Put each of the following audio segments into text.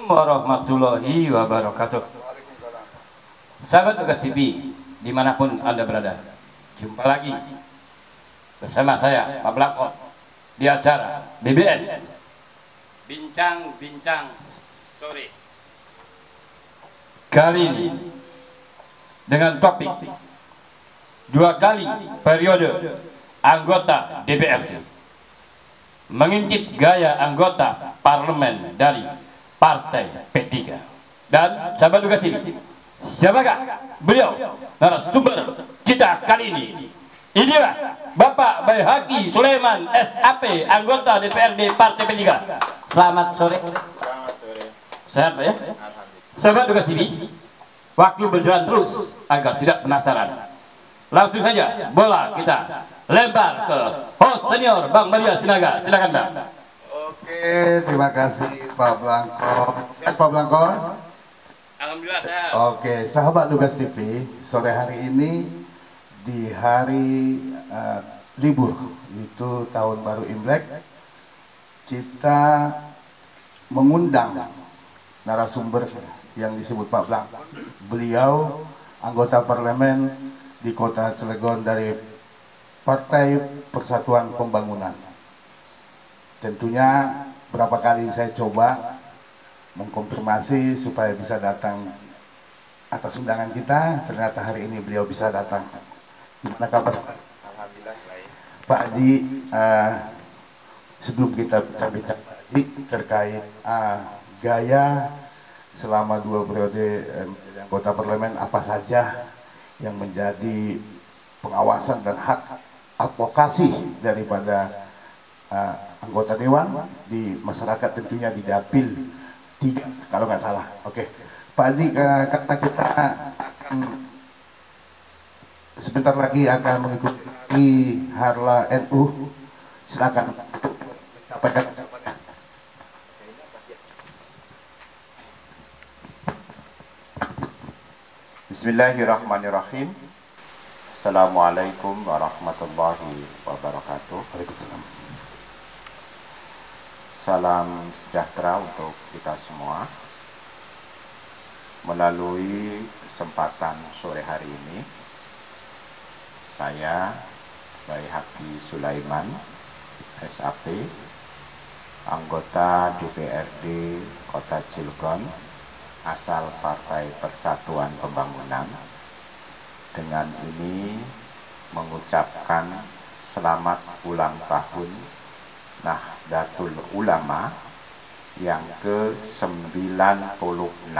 warahmatullahi wabarakatuh. Sahabat Tugas TV, dimanapun Anda berada, jumpa lagi bersama saya, Pak Blanko, di acara BBS Bincang-Bincang Sore. Kali ini dengan topik 2 kali periode anggota DPRD mengintip gaya anggota parlemen dari Partai P3. Dan sahabat Tugas TV, siapakah beliau narasumber kita kali ini? Inilah Bapak Baihaqi Sulaiman SAP, anggota DPRD Partai P3. Selamat sore. Selamat sore. Sehat Pak ya? Alhamdulillah. Sahabat Tugas TV, waktu berjalan terus agar tidak penasaran. Langsung saja bola kita lempar ke host senior Bang Maria Sinaga. Silakan Bang. Oke, terima kasih Pak Blanko. Sehat Pak Blanko? Alhamdulillah sehat. Oke, sahabat Tugas TV, sore hari ini di hari libur, itu tahun baru Imlek, kita mengundang narasumber yang disebut Pak Blanko. Beliau anggota parlemen di Kota Cilegon dari Partai Persatuan Pembangunan. Tentunya berapa kali saya coba mengkonfirmasi supaya bisa datang atas undangan kita, ternyata hari ini beliau bisa datang. Gimana kabar? Alhamdulillah baik. Pak Haji, sebelum kita bicara Pak Haji terkait gaya selama 2 periode anggota parlemen, apa saja yang menjadi pengawasan dan hak advokasi daripada anggota dewan di masyarakat, tentunya di Dapil 3 kalau nggak salah. Oke, Pak Haji, kata kita akan sebentar lagi akan mengikuti Harla NU. Silakan sampaikan. Bismillahirrahmanirrahim. Assalamualaikum warahmatullahi wabarakatuh. Waalaikumsalam. Salam sejahtera untuk kita semua. Melalui kesempatan sore hari ini, saya Baihaqi Sulaiman SAP, anggota DPRD Kota Cilegon asal Partai Persatuan Pembangunan, dengan ini mengucapkan selamat ulang tahun Nahdlatul Ulama yang ke-96.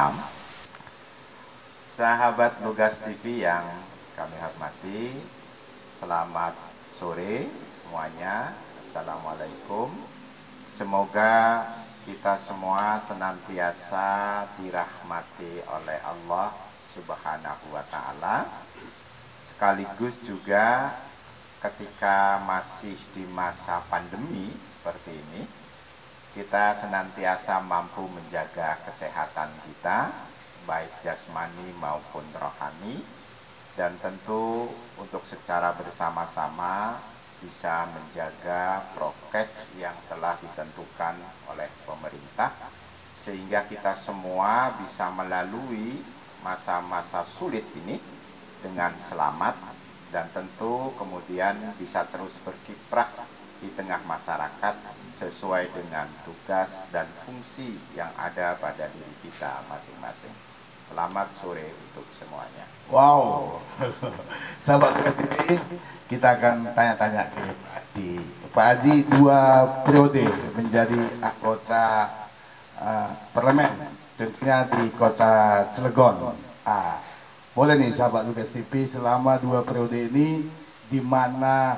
Sahabat Tugas TV yang kami hormati, selamat sore semuanya. Assalamualaikum. Semoga kita semua senantiasa dirahmati oleh Allah Subhanahu wa Ta'ala. Sekaligus juga ketika masih di masa pandemi seperti ini, kita senantiasa mampu menjaga kesehatan kita, baik jasmani maupun rohani, dan tentu untuk secara bersama-sama bisa menjaga prokes yang telah ditentukan oleh pemerintah, sehingga kita semua bisa melalui masa-masa sulit ini dengan selamat, dan tentu kemudian bisa terus berkiprah di tengah masyarakat sesuai dengan tugas dan fungsi yang ada pada diri kita masing-masing. Selamat sore untuk semuanya. Wow, sahabat Tugas TV, kita akan tanya-tanya ke Pak Haji. Pak Haji 2 periode menjadi anggota parlemen, tentunya di Kota Cilegon. Boleh nih sahabat Tugas TV, selama 2 periode ini di mana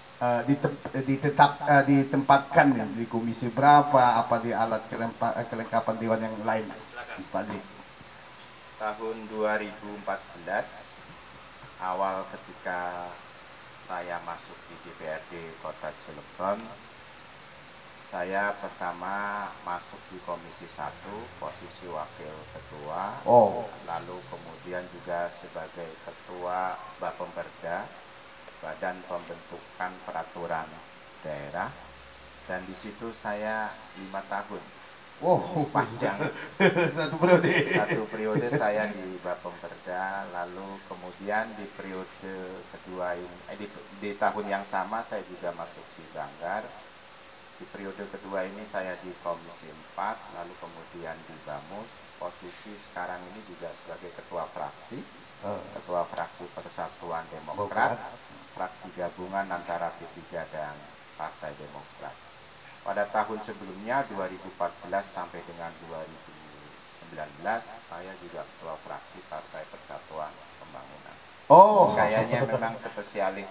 ditempatkan nih, di komisi berapa, apa di alat kelengkapan dewan yang lain? Pak Haji. Tahun 2014, awal ketika saya masuk di DPRD Kota Cilegon, saya pertama masuk di Komisi 1, posisi wakil ketua. Lalu kemudian juga sebagai ketua Bapemberda, Badan Pembentukan Peraturan Daerah, dan di situ saya 5 tahun Oh, panjang. satu periode. Satu periode saya di Bapemperda, lalu kemudian di periode kedua ini, di tahun yang sama saya juga masuk di Banggar. Di periode kedua ini saya di Komisi 4, lalu kemudian di Bamus. Posisi sekarang ini juga sebagai ketua fraksi, ketua fraksi Persatuan Demokrat, fraksi gabungan antara P3 dan Partai Demokrat. Pada tahun sebelumnya 2014 sampai dengan 2019 saya juga ketua fraksi Partai Persatuan Pembangunan. Oh, Kayaknya memang spesialis.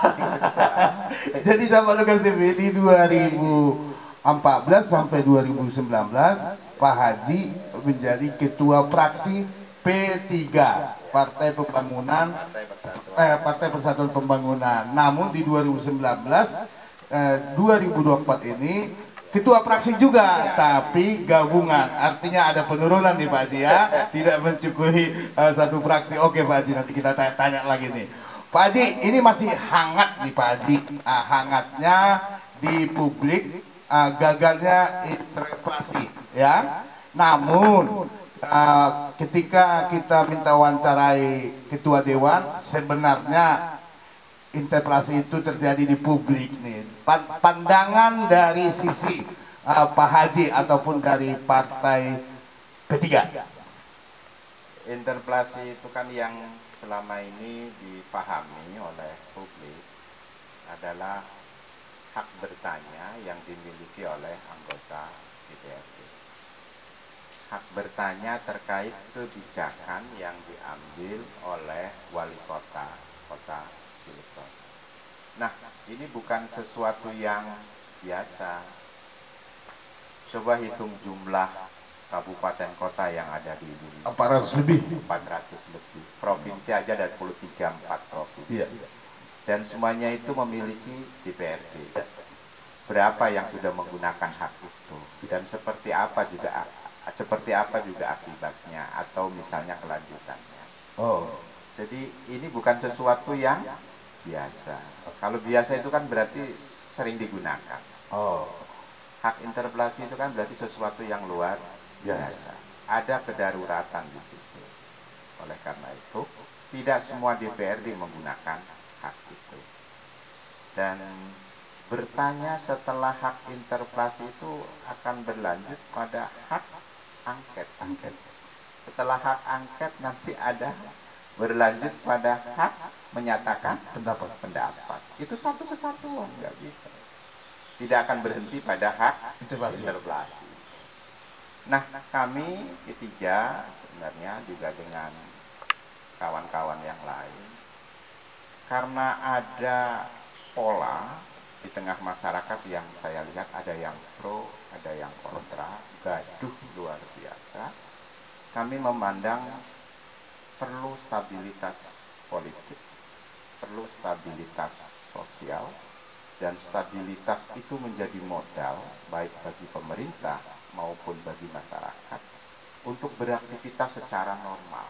jadi sama dengan TV di 2014 sampai 2019 Pak Haji menjadi ketua fraksi P3 Partai Pembangunan, Partai Persatuan Pembangunan. Namun di 2024 ini ketua fraksi juga, tapi gabungan. Artinya ada penurunan nih Pak Haji ya, tidak mencukupi satu fraksi. Oke Pak Haji, nanti kita tanya lagi nih. Pak Haji, ini masih hangat nih Pak Haji, hangatnya di publik, gagalnya interpelasi ya. Namun ketika kita minta wawancarai ketua dewan, sebenarnya interpelasi itu terjadi di publik nih. Pandangan dari sisi Pak Haji ataupun dari partai P3. Interpelasi itu kan yang selama ini dipahami oleh publik adalah hak bertanya yang dimiliki oleh anggota DPRD. Hak bertanya terkait kebijakan yang diambil oleh wali kota Cilegon. Nah, ini bukan sesuatu yang biasa. Coba hitung jumlah kabupaten kota yang ada di Indonesia. 400 lebih. 400 lebih. Provinsi aja ada 4 provinsi. Iya. Dan semuanya itu memiliki DPRD. Berapa yang sudah menggunakan hak itu? Dan seperti apa juga akibatnya atau misalnya kelanjutannya. Oh. Jadi ini bukan sesuatu yang biasa. Kalau biasa itu kan berarti sering digunakan. Oh. Hak interpelasi itu kan berarti sesuatu yang luar biasa. Ada kedaruratan di situ. Oleh karena itu, tidak semua DPRD menggunakan hak itu. Dan bertanya setelah hak interpelasi itu akan berlanjut pada hak angket. Setelah hak angket nanti ada berlanjut pada hak menyatakan pendapat. Itu satu kesatuan, nggak bisa. Tidak akan berhenti pada hak interpelasi. Nah, kami ketiga sebenarnya juga dengan kawan-kawan yang lain, karena ada pola di tengah masyarakat yang saya lihat ada yang pro, ada yang kontra, gaduh luar biasa. Kami memandang perlu stabilitas politik, perlu stabilitas sosial, dan stabilitas itu menjadi modal baik bagi pemerintah maupun bagi masyarakat untuk beraktivitas secara normal.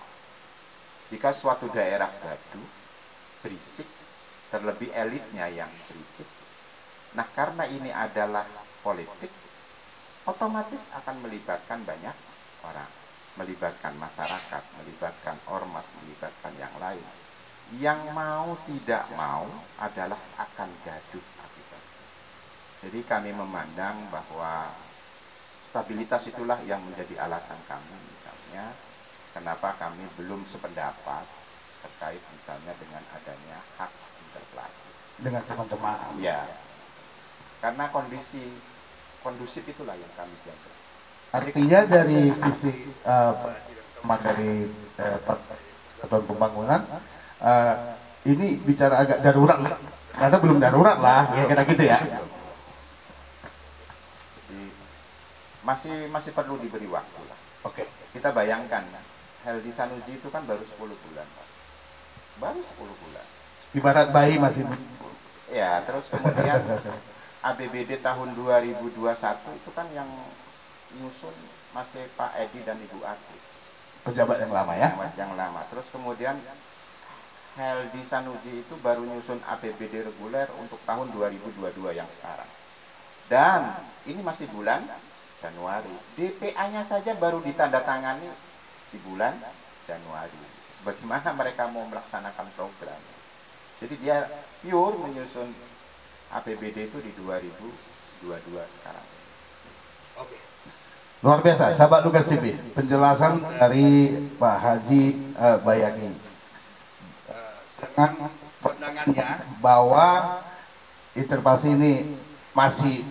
Jika suatu daerah gaduh, berisik, terlebih elitnya yang berisik, nah karena ini adalah politik, otomatis akan melibatkan banyak orang, melibatkan masyarakat, melibatkan ormas, melibatkan yang lain. Yang mau tidak mau adalah akan gaduh akibatnya. Jadi kami memandang bahwa stabilitas itulah yang menjadi alasan kami, misalnya kenapa kami belum sependapat terkait misalnya dengan adanya hak interpelasi Dengan teman-teman. ya, karena kondisi kondusif itulah yang kami jaga. Artinya dari sisi teman dari Partai Persatuan Pembangunan, ini bicara agak darurat lah. Ternyata belum darurat lah, ya kira gitu ya. Jadi masih perlu diberi waktu lah. Oke. Kita bayangkan, Heldi Sanusi itu kan baru 10 bulan, Pak. Baru 10 bulan. Ibarat bayi masih. Ya, terus kemudian APBD tahun 2021 itu kan yang nyusun masih Pak Edi dan Ibu Ati. Pejabat yang lama ya. Yang lama. Terus kemudian Heldi Sanusi itu baru nyusun APBD reguler untuk tahun 2022 yang sekarang. Dan ini masih bulan Januari. DPA-nya saja baru ditandatangani di bulan Januari. Bagaimana mereka mau melaksanakan program? Jadi dia pure menyusun APBD itu di 2022 sekarang. Oke. Luar biasa, sahabat Lukas TV, penjelasan dari Pak Haji Bayaki dengan pandangannya bahwa interpelasi ini masih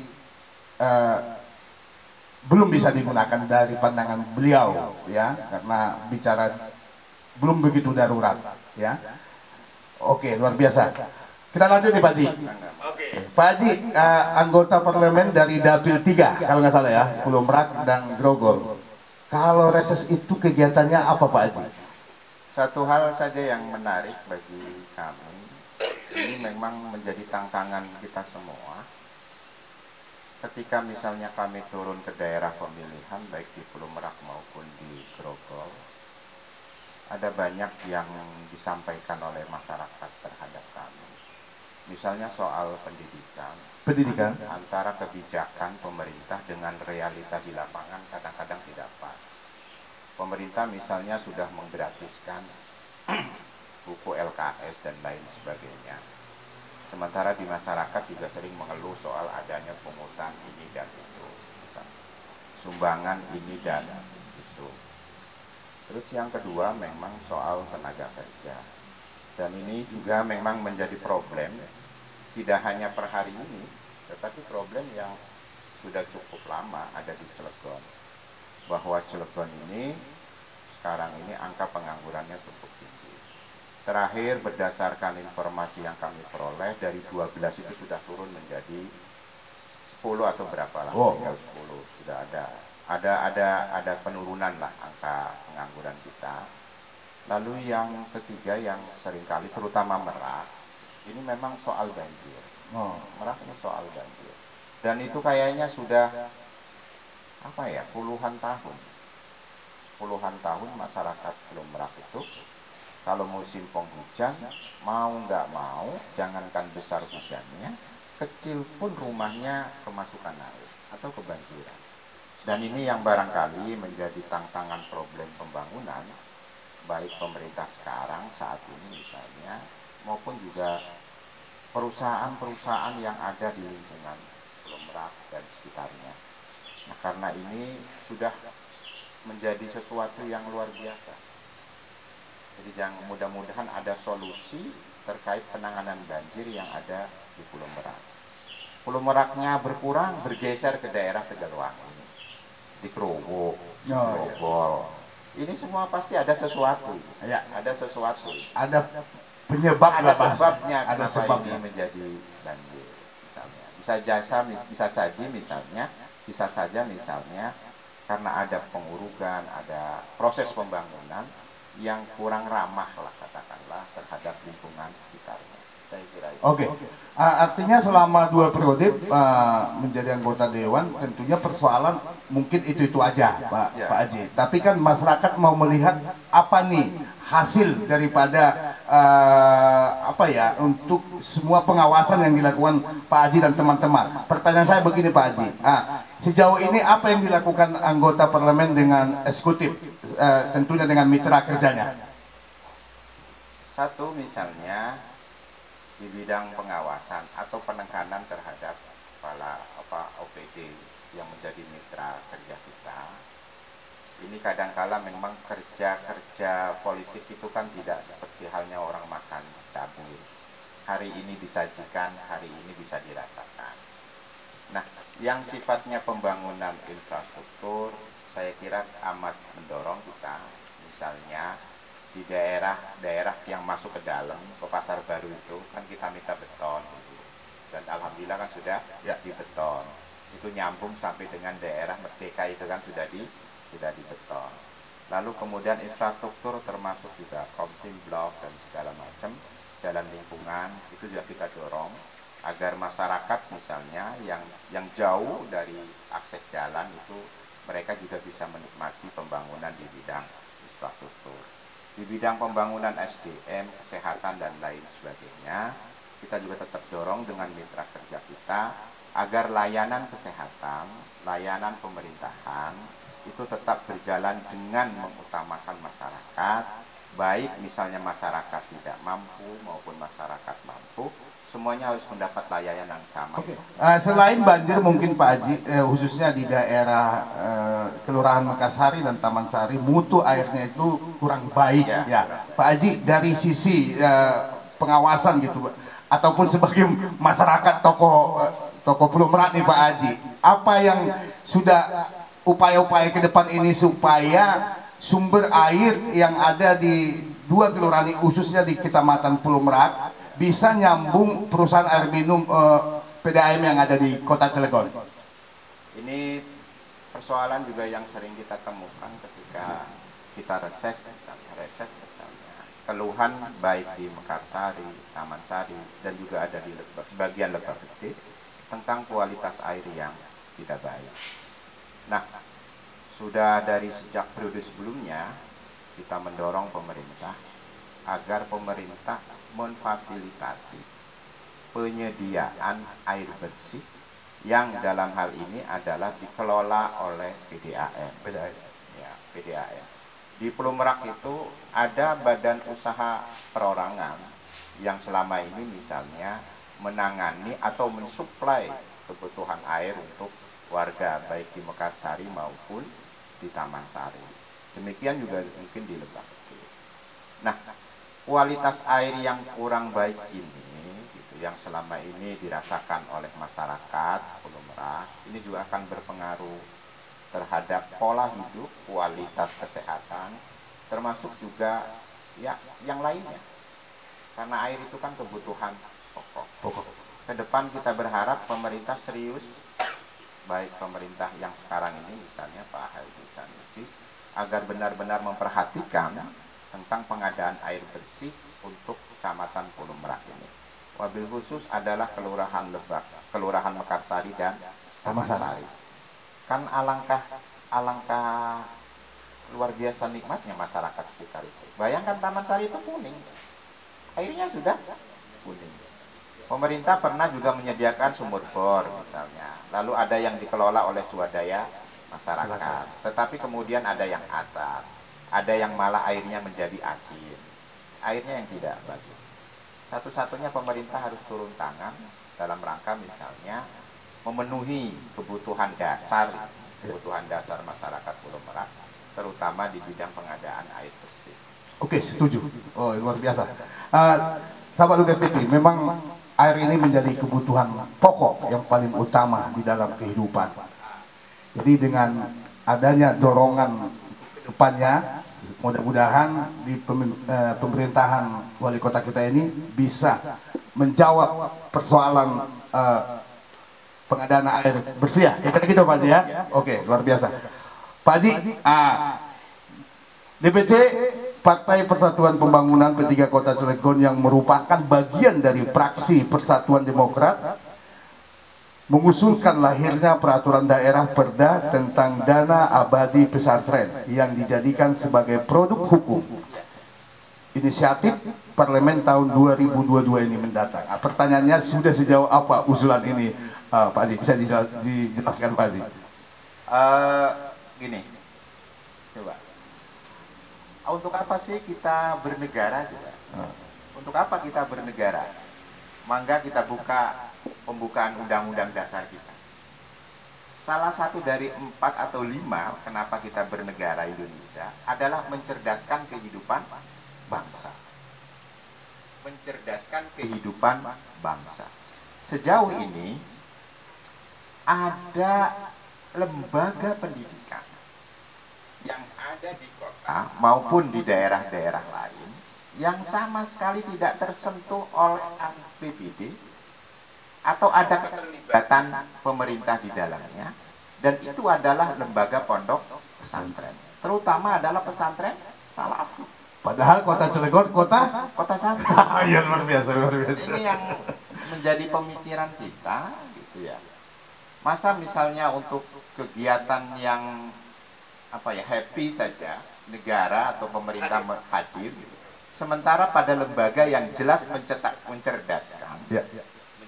belum bisa digunakan dari pandangan beliau, ya, karena bicara belum begitu darurat, ya. Oke, luar biasa. Kita lanjut nih Pak Haji. Oke, Pak Haji, anggota parlemen dari Dapil 3 kalau nggak salah ya, Pulau Merak dan Grogol. Kalau reses itu kegiatannya apa Pak Haji? Satu hal saja yang menarik bagi kami, ini memang menjadi tantangan kita semua. Ketika misalnya kami turun ke daerah pemilihan, baik di Pulau Merak maupun di Grogol, ada banyak yang disampaikan oleh masyarakat terhadap kami. Misalnya soal pendidikan, antara kebijakan pemerintah dengan realita di lapangan kadang-kadang tidak pas. Pemerintah misalnya sudah menggratiskan buku LKS dan lain sebagainya. Sementara di masyarakat juga sering mengeluh soal adanya pungutan ini dan itu, misalnya sumbangan ini dan itu. Terus yang kedua memang soal tenaga kerja. Dan ini juga memang menjadi problem, tidak hanya per hari ini, tetapi problem yang sudah cukup lama ada di Cilegon. Bahwa Cilegon ini, sekarang ini angka penganggurannya cukup tinggi. Terakhir berdasarkan informasi yang kami peroleh, dari 12 itu sudah turun menjadi 10 atau berapa lah, tinggal 10. Sudah ada penurunan lah angka pengangguran kita. Lalu yang ketiga yang seringkali terutama Merak, ini memang soal banjir. Merak ini soal banjir. Dan itu kayaknya sudah puluhan tahun. Puluhan tahun masyarakat Pulau Merak itu kalau musim penghujan, mau nggak mau, jangankan besar hujannya, kecil pun rumahnya kemasukan air atau kebanjiran. Dan ini yang barangkali menjadi tantangan problem pembangunan, baik pemerintah sekarang saat ini misalnya, maupun juga perusahaan-perusahaan yang ada di lingkungan Pulau Merak dan sekitarnya. Nah, karena ini sudah menjadi sesuatu yang luar biasa. Jadi yang mudah-mudahan ada solusi terkait penanganan banjir yang ada di Pulau Merak. Pulau Meraknya berkurang, bergeser ke daerah Tegalwangi, di Krowok, Grogol. Ini semua pasti ada sesuatu. Ya, ada sesuatu. Ada penyebab, ada sebabnya ada kenapa sebabnya ini menjadi banjir. Misalnya, bisa saja misalnya karena ada pengurugan, ada proses pembangunan yang kurang ramah lah katakanlah terhadap lingkungan sekitarnya. Saya kira itu. Oke. Artinya selama 2 periode menjadi anggota dewan, tentunya persoalan mungkin itu aja, Pak Haji. Tapi kan masyarakat mau melihat apa nih hasil daripada untuk semua pengawasan yang dilakukan Pak Haji dan teman-teman. Pertanyaan saya begini Pak Haji, sejauh ini apa yang dilakukan anggota parlemen dengan eksekutif, tentunya dengan mitra kerjanya? Satu misalnya di bidang pengawasan atau penekanan terhadap kepala OPD yang menjadi mitra kerja kita. Ini kadangkala memang kerja politik itu kan tidak seperti halnya orang makan cabai. Hari ini disajikan, hari ini bisa dirasakan. Nah, yang sifatnya pembangunan infrastruktur, saya kira amat mendorong kita, misalnya di daerah yang masuk ke dalam, ke pasar baru itu kan kita minta beton gitu. Dan alhamdulillah kan sudah dibeton. Itu nyambung sampai dengan daerah Merdeka itu kan sudah dibeton. Lalu kemudian infrastruktur termasuk juga kontin blok dan segala macam, jalan lingkungan itu juga kita dorong agar masyarakat misalnya yang jauh dari akses jalan itu mereka juga bisa menikmati pembangunan di bidang infrastruktur. Di bidang pembangunan SDM, kesehatan dan lain sebagainya, kita juga tetap dorong dengan mitra kerja kita agar layanan kesehatan, layanan pemerintahan itu tetap berjalan dengan mengutamakan masyarakat, baik misalnya masyarakat tidak mampu maupun masyarakat mampu, semuanya harus mendapat layanan yang sama. Selain banjir mungkin Pak Haji, khususnya di daerah Kelurahan Mekarsari dan Taman Sari, mutu airnya itu kurang baik ya. Pak Haji, dari sisi pengawasan gitu, ataupun sebagai masyarakat toko Pulau Merak nih Pak Haji, apa yang sudah upaya-upaya ke depan ini supaya sumber air yang ada di dua kelurahan khususnya di Kecamatan Pulau Merak bisa nyambung perusahaan air minum PDAM yang ada di Kota Cilegon? Ini persoalan juga yang sering kita temukan ketika kita reses misalnya. Keluhan baik di Mekarsari, Taman Sari, dan juga ada di sebagian Lebak Gede tentang kualitas air yang tidak baik. Nah, sudah dari sejak periode sebelumnya kita mendorong pemerintah agar pemerintah memfasilitasi penyediaan air bersih yang dalam hal ini adalah dikelola oleh PDAM. Ya, PDAM. Di Pulau Merak itu ada badan usaha perorangan yang selama ini misalnya menangani atau mensuplai kebutuhan air untuk warga baik di Mekarsari maupun di Taman Sari. Demikian juga mungkin di Lebak. Nah, kualitas air yang kurang baik ini gitu, yang selama ini dirasakan oleh masyarakat Pulau Merak, ini juga akan berpengaruh terhadap pola hidup, kualitas kesehatan, termasuk juga ya yang lainnya. Karena air itu kan kebutuhan pokok. Ke depan kita berharap pemerintah serius, baik pemerintah yang sekarang ini misalnya Pak Haji Sanusi, agar benar-benar memperhatikan tentang pengadaan air bersih untuk Kecamatan Pulau Merak ini. Wabil khusus adalah Kelurahan Lebak, Kelurahan Mekarsari dan Taman Sari. Kan alangkah luar biasa nikmatnya masyarakat sekitar itu. Bayangkan Taman Sari itu kuning, airnya sudah kuning. Pemerintah pernah juga menyediakan sumur bor misalnya, lalu ada yang dikelola oleh swadaya masyarakat, tetapi kemudian ada yang asam, ada yang malah airnya menjadi asin, airnya yang tidak bagus. Satu-satunya pemerintah harus turun tangan dalam rangka misalnya memenuhi kebutuhan dasar masyarakat Pulau Merak, terutama di bidang pengadaan air bersih. Oke, setuju. Oh, luar biasa. Sahabat Lugas TV, memang air ini menjadi kebutuhan pokok yang paling utama di dalam kehidupan. Jadi dengan adanya dorongan ke depannya, mudah-mudahan di pemerintahan wali kota kita ini bisa menjawab persoalan pengadaan air bersih ya. Kayak gitu Pak Haji ya. Oke, luar biasa. Pak Haji, DPC Partai Persatuan Pembangunan P3 Kota Cilegon yang merupakan bagian dari fraksi Persatuan Demokrat mengusulkan lahirnya peraturan daerah Perda tentang dana abadi pesantren yang dijadikan sebagai produk hukum inisiatif parlemen tahun 2022 ini mendatang. Pertanyaannya, sudah sejauh apa usulan ini Pak Haji? Bisa dijelaskan Pak Haji? Gini, coba. Untuk apa sih kita bernegara juga? Untuk apa kita bernegara? Mangga kita buka pembukaan undang-undang dasar kita. Salah satu dari 4 atau 5 kenapa kita bernegara Indonesia adalah mencerdaskan kehidupan bangsa. Mencerdaskan kehidupan bangsa. Sejauh ini ada lembaga pendidikan yang ada di kota maupun di daerah-daerah lain yang sama sekali tidak tersentuh oleh APBD atau ada keterlibatan pemerintah di dalamnya, dan itu adalah lembaga pondok pesantren, terutama adalah pesantren Salafi. Padahal Kota Cilegon kota santri. Ya, luar biasa. Ini yang menjadi pemikiran kita gitu ya. Masa misalnya untuk kegiatan yang happy saja negara atau pemerintah hadir gitu. Sementara pada lembaga yang jelas mencerdaskan,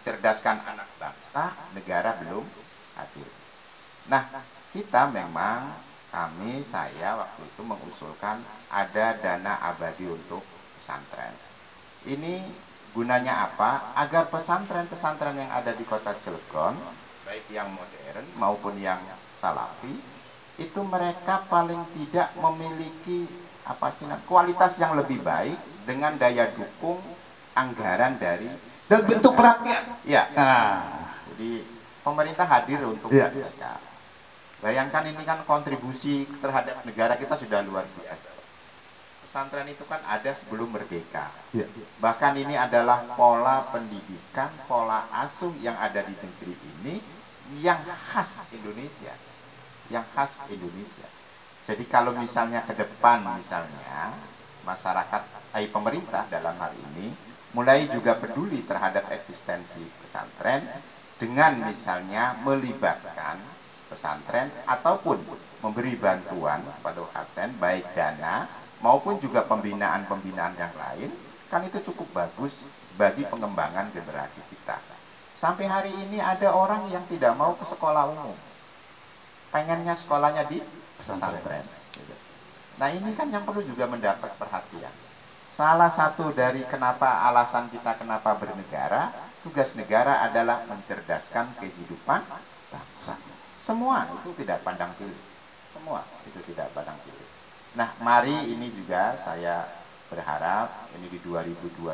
mencerdaskan anak bangsa, negara belum hadir. Nah, kita memang, saya waktu itu mengusulkan ada dana abadi untuk pesantren. Ini gunanya apa? Agar pesantren-pesantren yang ada di kota Cilegon, baik yang modern maupun yang salafi, itu mereka paling tidak memiliki kualitas yang lebih baik dengan daya dukung anggaran dari dan bentuk perhatian. Ya. Nah, jadi pemerintah hadir untuk mereka. Bayangkan ini kan kontribusi terhadap negara kita sudah luar biasa. Pesantren itu kan ada sebelum merdeka. Bahkan ini adalah pola pendidikan, pola asuh yang ada di negeri ini yang khas Indonesia. Yang khas Indonesia. Jadi kalau misalnya ke depan misalnya masyarakat, pemerintah dalam hal ini mulai juga peduli terhadap eksistensi pesantren dengan misalnya melibatkan pesantren ataupun memberi bantuan pada pesantren baik dana maupun juga pembinaan-pembinaan yang lain, kan itu cukup bagus bagi pengembangan generasi kita. Sampai hari ini ada orang yang tidak mau ke sekolah umum, pengennya sekolahnya di pesantren. Nah ini kan yang perlu juga mendapat perhatian. Salah satu dari alasan kita kenapa bernegara, tugas negara adalah mencerdaskan kehidupan bangsa. Semua itu tidak pandang pilih. Semua itu tidak pandang pilih. Nah, mari ini juga saya berharap ini di 2022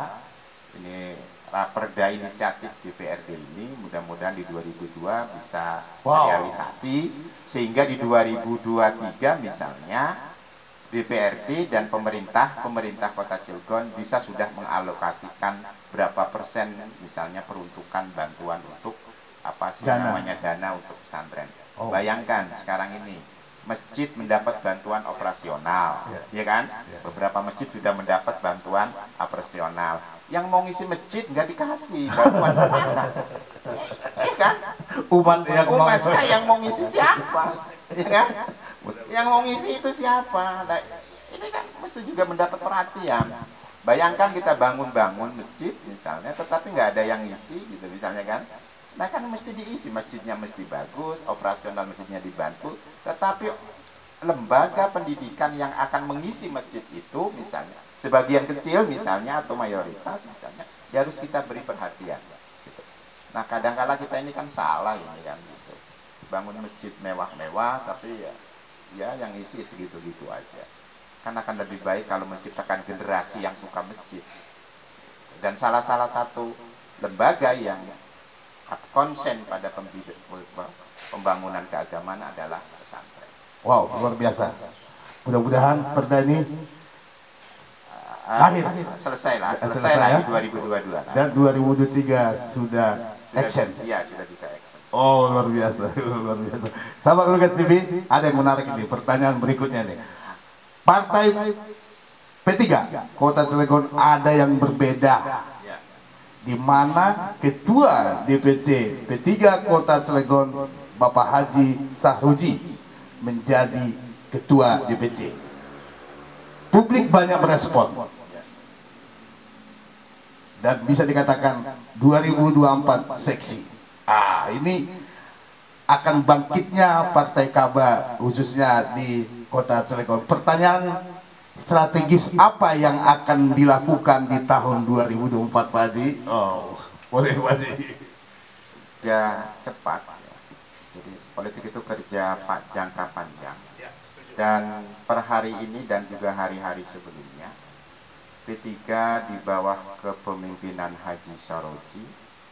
ini Raperda inisiatif DPRD ini mudah-mudahan di 2002 bisa realisasi sehingga di 2023 misalnya DPRD dan pemerintah Kota Cilegon bisa sudah mengalokasikan berapa persen misalnya peruntukan bantuan untuk dana untuk pesantren. Bayangkan sekarang ini masjid mendapat bantuan operasional, ya kan? Beberapa masjid sudah mendapat bantuan operasional. Yang mau ngisi masjid nggak dikasih bantuan kemana? Ya kan? Umatnya yang mau ngisi siapa? Ya kan? Yang mau ngisi itu siapa? Nah, ini kan mesti juga mendapat perhatian. Bayangkan kita bangun masjid misalnya, tetapi nggak ada yang ngisi gitu misalnya kan? Nah kan mesti diisi, masjidnya mesti bagus, operasional masjidnya dibantu, tetapi lembaga pendidikan yang akan mengisi masjid itu misalnya, sebagian kecil misalnya atau mayoritas misalnya, ya harus kita beri perhatian. Gitu. Nah kadang-kala kita ini kan salah ini kan, gitu. Bangun masjid mewah-mewah, tapi ya yang isi segitu-gitu aja. Kan akan lebih baik kalau menciptakan generasi yang suka masjid. Dan salah satu lembaga yang konsen pada pembangunan keagamaan adalah pesantren. Wow, luar biasa. Mudah-mudahan perda ini selesai di 2022. Dan 2023 sudah action. Iya, sudah bisa action. Oh, luar biasa, luar biasa. Sahabat Lugas TV, ada yang menarik ini. Pertanyaan berikutnya nih. Partai P3 Kota Cilegon ada yang berbeda, di mana Ketua DPC P3 Kota Cilegon Bapak Haji Sahruji menjadi Ketua DPC. Publik banyak merespon dan bisa dikatakan 2024 seksi. Ini akan bangkitnya Partai Kaba khususnya di Kota Cilegon. Pertanyaan strategis apa yang akan dilakukan di tahun 2024 Pak Haji? Boleh Pak Haji. Kerja cepat ya. Jadi politik itu kerja jangka panjang. Dan per hari ini dan juga hari-hari sebelumnya P3 di bawah kepemimpinan Haji Sahruji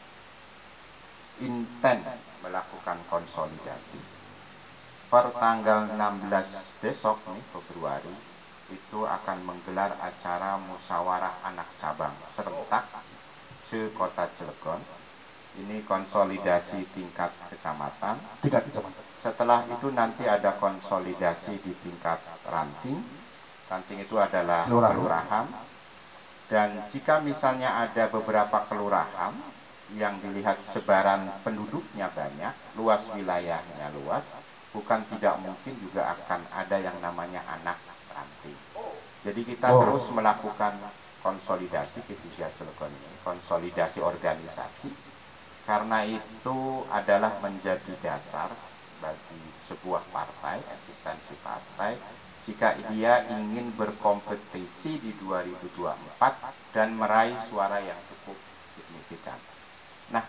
intent melakukan konsolidasi. Per tanggal 16 besok nih Februari itu akan menggelar acara musyawarah anak cabang serentak se-Kota Cilegon. Ini konsolidasi tingkat kecamatan. Setelah itu nanti ada konsolidasi di tingkat ranting. Ranting itu adalah kelurahan. Dan jika misalnya ada beberapa kelurahan yang dilihat sebaran penduduknya banyak, luas wilayahnya luas, bukan tidak mungkin juga akan ada yang namanya anak ranting. Jadi kita terus melakukan konsolidasi P3 Cilegon ini, konsolidasi organisasi, karena itu adalah menjadi dasar bagi sebuah partai, eksistensi partai, jika dia ingin berkompetisi di 2024 dan meraih suara yang cukup signifikan. Nah,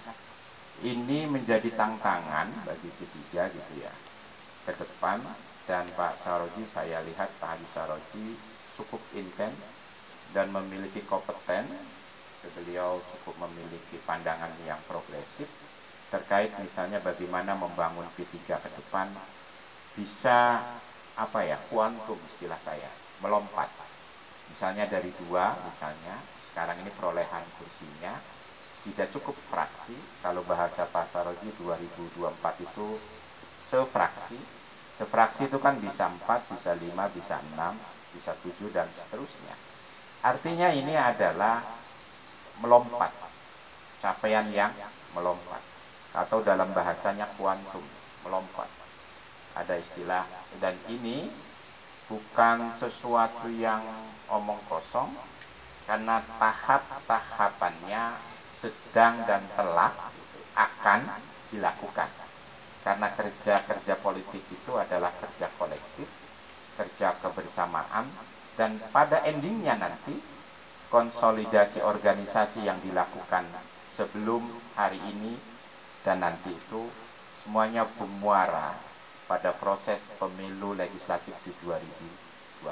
ini menjadi tantangan bagi P3 gitu ya, ke depan. Dan Pak Saroji, saya lihat Pak Haji Saroji cukup intens dan memiliki kompeten. Beliau cukup memiliki pandangan yang progresif terkait misalnya bagaimana membangun P3 ke depan bisa apa ya, kuantum istilah saya, melompat. Misalnya dari 2, misalnya sekarang ini perolehan kursinya tidak cukup fraksi, kalau bahasa Pak Saroji 2024 itu sefraksi. Sefraksi itu kan bisa 4, bisa 5, bisa 6, bisa 7 dan seterusnya. Artinya ini adalah melompat, capaian yang melompat, atau dalam bahasanya kuantum, melompat. Ada istilah, dan ini bukan sesuatu yang omong kosong, karena tahap-tahapannya sedang dan telah akan dilakukan. Karena kerja-kerja politik itu adalah kerja kolektif, kerja kebersamaan, dan pada endingnya nanti konsolidasi organisasi yang dilakukan sebelum hari ini dan nanti itu semuanya bermuara pada proses pemilu legislatif di 2024.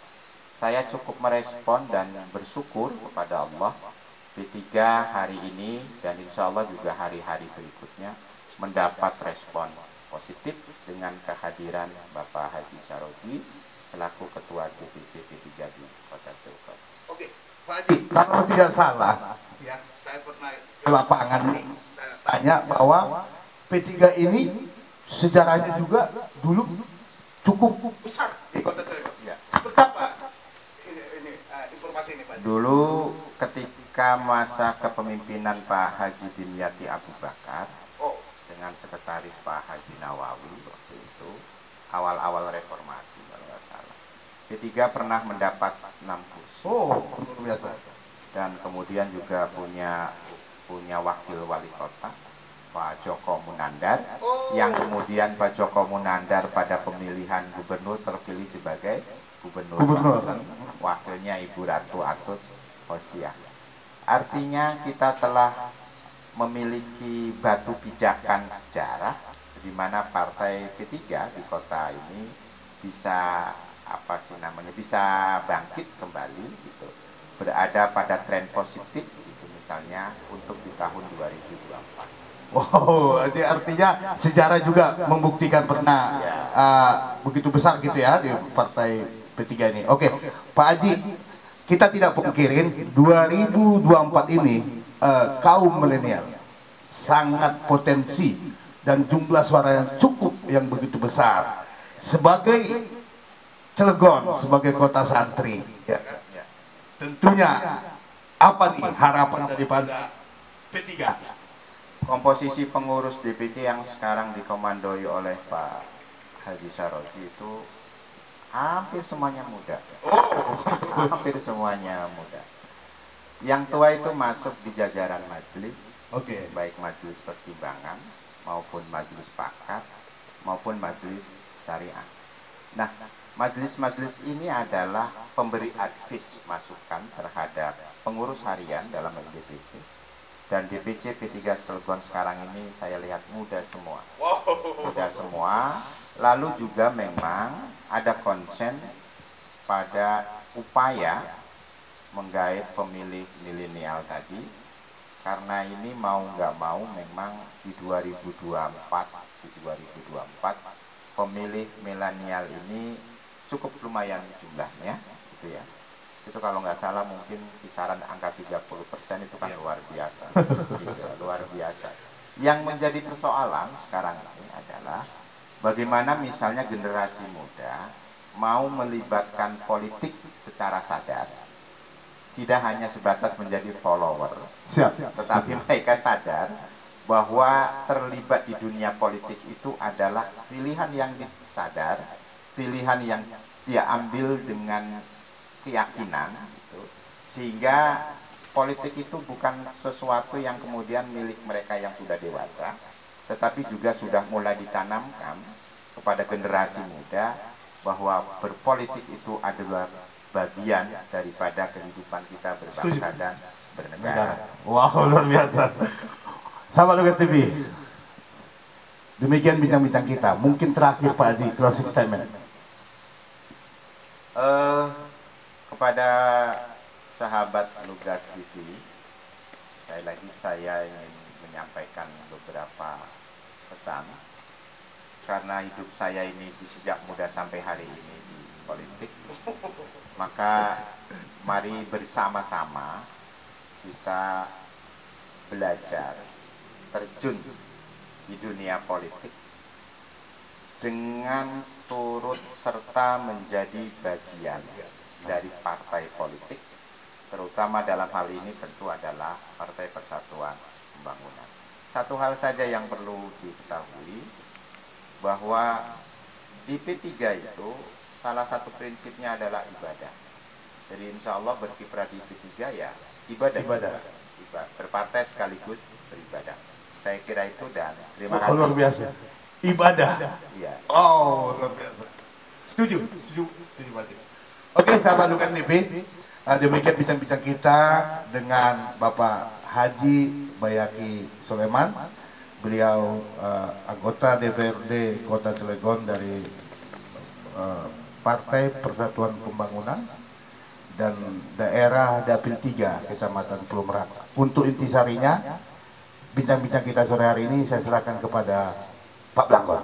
Saya cukup merespon dan bersyukur kepada Allah, P3 hari ini dan insya Allah juga hari-hari berikutnya mendapat respon positif dengan kehadiran Bapak Haji Saroji selaku Ketua DPC P3 di Kota Cilegon. Oke, Pak Haji, kalau tidak salah, ya, saya pernah ke lapangan nih, tanya bahwa P3 ini sejarahnya juga dulu cukup besar di Kota Cilegon. Ya. Betapa ini informasi ini, Pak Haji? Dulu ketika masa kepemimpinan Pak Haji Dimyati Abu Bakar, dengan sekretaris Pak Haji Nawawi waktu itu, awal-awal reformasi kalau nggak salah, P3 pernah mendapat 6 kursi. Oh, luar biasa. Dan kemudian juga punya wakil wali kota, Pak Joko Munandar, yang kemudian Pak Joko Munandar pada pemilihan gubernur terpilih sebagai gubernur. Wakilnya Ibu Ratu Atut Hosiah. Artinya kita telah memiliki batu pijakan sejarah di mana partai P3 di kota ini bisa bisa bangkit kembali gitu, berada pada tren positif gitu, misalnya untuk di tahun 2024. Wow, artinya sejarah juga membuktikan pernah ya, begitu besar gitu ya di partai P3 ini. Oke, Pak Haji, kita tidak pungkirin 2024 ini kaum milenial sangat potensi dan jumlah suara yang cukup yang begitu besar. Sebagai Cilegon, sebagai kota santri, ya, tentunya apa nih harapan daripada P3? Komposisi pengurus DPC yang sekarang dikomandoi oleh Pak Haji Saroji itu hampir semuanya muda. Hampir semuanya muda. Yang tua itu masuk di jajaran majelis, baik majelis pertimbangan maupun majelis pakat maupun majelis syariah. Nah, majelis-majelis ini adalah pemberi advis masukan terhadap pengurus harian dalam DPC. Dan DPC P3 Cilegon sekarang ini saya lihat muda semua. Muda semua. Lalu juga memang ada konsen pada upaya menggait pemilih milenial tadi, karena ini mau nggak mau memang di 2024 pemilih milenial ini cukup lumayan jumlahnya gitu ya. Itu kalau nggak salah mungkin kisaran angka 30% itu kan luar biasa gitu, luar biasa. Yang menjadi persoalan sekarang ini adalah bagaimana misalnya generasi muda mau melibatkan politik secara sadar, tidak hanya sebatas menjadi follower, tetapi mereka sadar bahwa terlibat di dunia politik itu adalah pilihan yang disadar, pilihan yang dia ambil dengan keyakinan gitu, Sehingga politik itu bukan sesuatu yang kemudian milik mereka yang sudah dewasa, tetapi juga sudah mulai ditanamkan kepada generasi muda bahwa berpolitik itu adalah bagian daripada kehidupan kita berbangsa dan bernegara. Wow, luar biasa. Sahabat Lukas TV, demikian bincang-bincang kita. Mungkin terakhir Pak Haji, closing statement. Kepada sahabat Lukas TV, sekali lagi saya ingin menyampaikan beberapa pesan. Karena hidup saya ini sejak muda sampai hari ini di politik, maka mari bersama-sama kita belajar terjun di dunia politik dengan turut serta menjadi bagian dari partai politik, terutama dalam hal ini tentu adalah Partai Persatuan Pembangunan. Satu hal saja yang perlu diketahui, bahwa di P3 itu salah satu prinsipnya adalah ibadah. Jadi insya Allah berkiprah di P3 ya ibadah. Berpartai sekaligus beribadah. Saya kira itu, dan terima kasih. Luar biasa. Ibadah. Iya. Oh, luar biasa. Setuju Pak Haji. Oke, sahabat Lukas TV, demikian bincang-bincang kita dengan Bapak Haji Bayaki Soleman. Beliau anggota DPRD Kota Cilegon dari Partai Persatuan Pembangunan dan daerah Dapil 3 Kecamatan Pulau Merak. Untuk intisarinya, bincang-bincang kita sore hari ini saya serahkan kepada Pak Blangkon.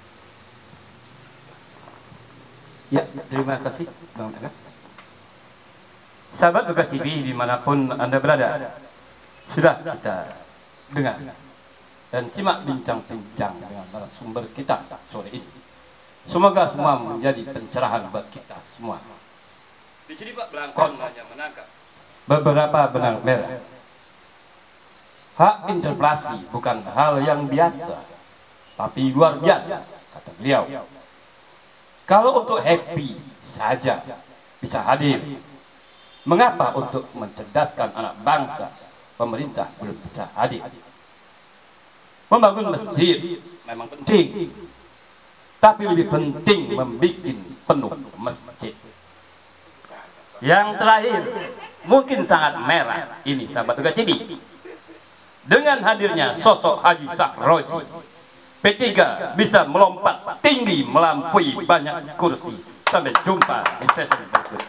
Ya, terima kasih Bang Tegar. Sahabat Lukas TV dimanapun Anda berada, sudah kita dengar dan simak bincang-bincang dengan narasumber kita sore ini. Semoga semua menjadi pencerahan buat kita semua. Di sini Pak Blangkon hanya menangkap beberapa benang merah. Hak interpelasi bukan hal yang biasa, tapi luar biasa, kata beliau. Kalau untuk happy saja bisa hadir, mengapa untuk mencerdaskan anak bangsa pemerintah belum bisa hadir? Membangun masjid memang penting, tapi lebih penting membuat penuh masjid. Yang terakhir, mungkin sangat merah ini sahabat Lukas TV. Dengan hadirnya sosok Haji Sahroji, P3 bisa melompat tinggi melampaui banyak kursi. Sampai jumpa di sesi berikutnya.